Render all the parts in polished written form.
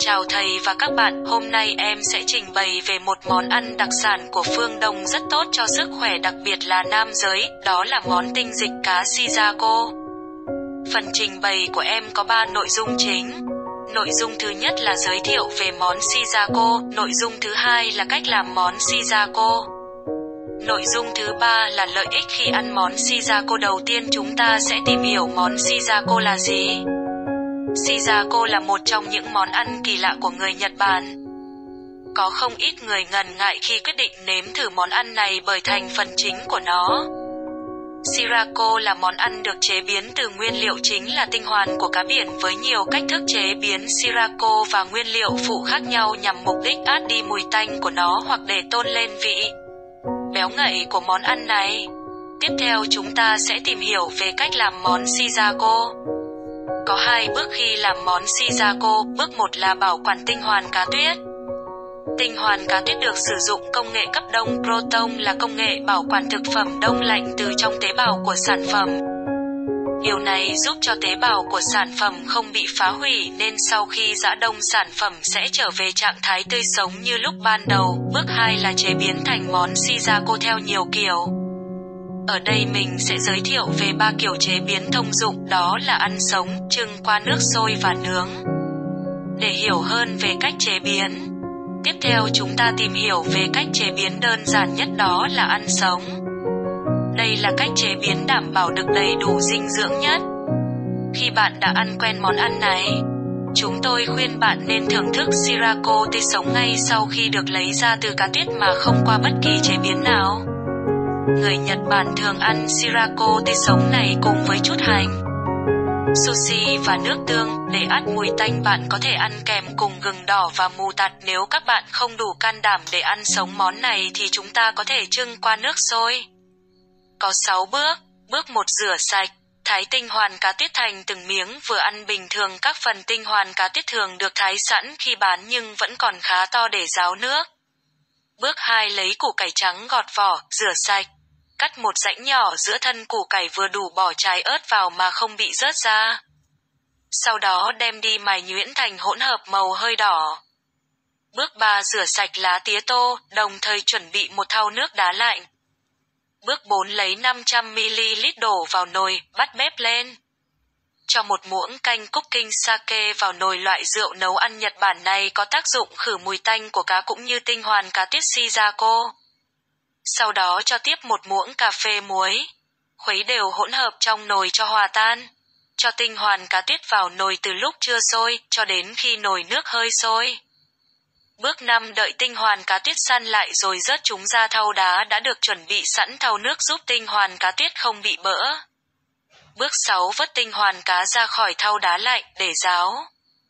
Chào thầy và các bạn, hôm nay em sẽ trình bày về một món ăn đặc sản của phương Đông rất tốt cho sức khỏe, đặc biệt là nam giới, đó là món tinh dịch cá Shichako. Phần trình bày của em có 3 nội dung chính. Nội dung thứ nhất là giới thiệu về món Shichako, nội dung thứ hai là cách làm món Shichako. Nội dung thứ ba là lợi ích khi ăn món Shichako. Đầu tiên chúng ta sẽ tìm hiểu món Shichako là gì. Shichako là một trong những món ăn kỳ lạ của người Nhật Bản. Có không ít người ngần ngại khi quyết định nếm thử món ăn này bởi thành phần chính của nó. Shichako là món ăn được chế biến từ nguyên liệu chính là tinh hoàn của cá biển với nhiều cách thức chế biến Shichako và nguyên liệu phụ khác nhau nhằm mục đích át đi mùi tanh của nó hoặc để tôn lên vị béo ngậy của món ăn này. Tiếp theo chúng ta sẽ tìm hiểu về cách làm món Shichako. Có 2 bước khi làm món Shichako. Bước 1 là bảo quản tinh hoàn cá tuyết. Tinh hoàn cá tuyết được sử dụng công nghệ cấp đông Proton là công nghệ bảo quản thực phẩm đông lạnh từ trong tế bào của sản phẩm. Điều này giúp cho tế bào của sản phẩm không bị phá hủy nên sau khi giã đông sản phẩm sẽ trở về trạng thái tươi sống như lúc ban đầu. Bước 2 là chế biến thành món Shichako theo nhiều kiểu. Ở đây mình sẽ giới thiệu về 3 kiểu chế biến thông dụng, đó là ăn sống, trưng qua nước sôi và nướng. Để hiểu hơn về cách chế biến, tiếp theo chúng ta tìm hiểu về cách chế biến đơn giản nhất, đó là ăn sống. Đây là cách chế biến đảm bảo được đầy đủ dinh dưỡng nhất. Khi bạn đã ăn quen món ăn này, chúng tôi khuyên bạn nên thưởng thức Shichako tươi sống ngay sau khi được lấy ra từ cá tuyết mà không qua bất kỳ chế biến nào. Người Nhật Bản thường ăn Shichako tươi sống này cùng với chút hành, sushi và nước tương. Để át mùi tanh bạn có thể ăn kèm cùng gừng đỏ và mù tạt. Nếu các bạn không đủ can đảm để ăn sống món này thì chúng ta có thể trưng qua nước sôi. Có 6 bước. Bước 1 rửa sạch. Thái tinh hoàn cá tuyết thành từng miếng vừa ăn bình thường. Các phần tinh hoàn cá tuyết thường được thái sẵn khi bán nhưng vẫn còn khá to để ráo nước. Bước 2 lấy củ cải trắng gọt vỏ, rửa sạch. Cắt một rãnh nhỏ giữa thân củ cải vừa đủ, bỏ trái ớt vào mà không bị rớt ra. Sau đó đem đi mài nhuyễn thành hỗn hợp màu hơi đỏ. Bước 3 rửa sạch lá tía tô, đồng thời chuẩn bị một thau nước đá lạnh. Bước 4 lấy 500ml đổ vào nồi, bắt bếp lên. Cho một muỗng canh cooking sake vào nồi. Loại rượu nấu ăn Nhật Bản này có tác dụng khử mùi tanh của cá cũng như tinh hoàn cá tuyết Shichako. Sau đó cho tiếp một muỗng cà phê muối. Khuấy đều hỗn hợp trong nồi cho hòa tan. Cho tinh hoàn cá tuyết vào nồi từ lúc chưa sôi cho đến khi nồi nước hơi sôi. Bước 5 đợi tinh hoàn cá tuyết săn lại rồi rớt chúng ra thau đá đã được chuẩn bị sẵn. Thau nước giúp tinh hoàn cá tuyết không bị bỡ. Bước 6 vớt tinh hoàn cá ra khỏi thau đá lạnh để ráo.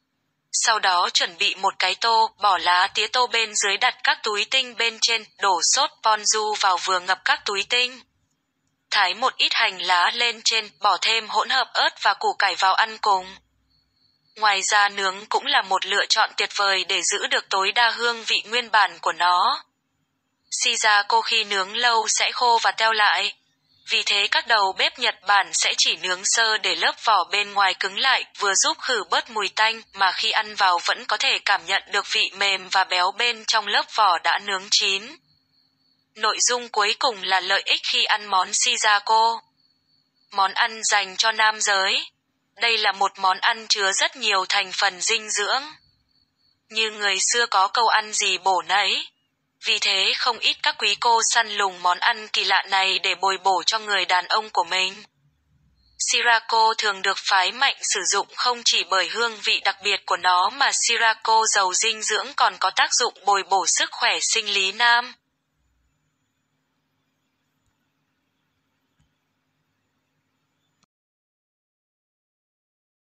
Sau đó chuẩn bị một cái tô, bỏ lá tía tô bên dưới, đặt các túi tinh bên trên, đổ sốt ponzu vào vừa ngập các túi tinh. Thái một ít hành lá lên trên, bỏ thêm hỗn hợp ớt và củ cải vào ăn cùng. Ngoài ra nướng cũng là một lựa chọn tuyệt vời để giữ được tối đa hương vị nguyên bản của nó. Shichako khi nướng lâu sẽ khô và teo lại. Vì thế các đầu bếp Nhật Bản sẽ chỉ nướng sơ để lớp vỏ bên ngoài cứng lại, vừa giúp khử bớt mùi tanh mà khi ăn vào vẫn có thể cảm nhận được vị mềm và béo bên trong lớp vỏ đã nướng chín. Nội dung cuối cùng là lợi ích khi ăn món Shichako. Món ăn dành cho nam giới. Đây là một món ăn chứa rất nhiều thành phần dinh dưỡng. Như người xưa có câu ăn gì bổ nấy. Vì thế không ít các quý cô săn lùng món ăn kỳ lạ này để bồi bổ cho người đàn ông của mình. Shichako thường được phái mạnh sử dụng không chỉ bởi hương vị đặc biệt của nó mà Shichako giàu dinh dưỡng còn có tác dụng bồi bổ sức khỏe sinh lý nam.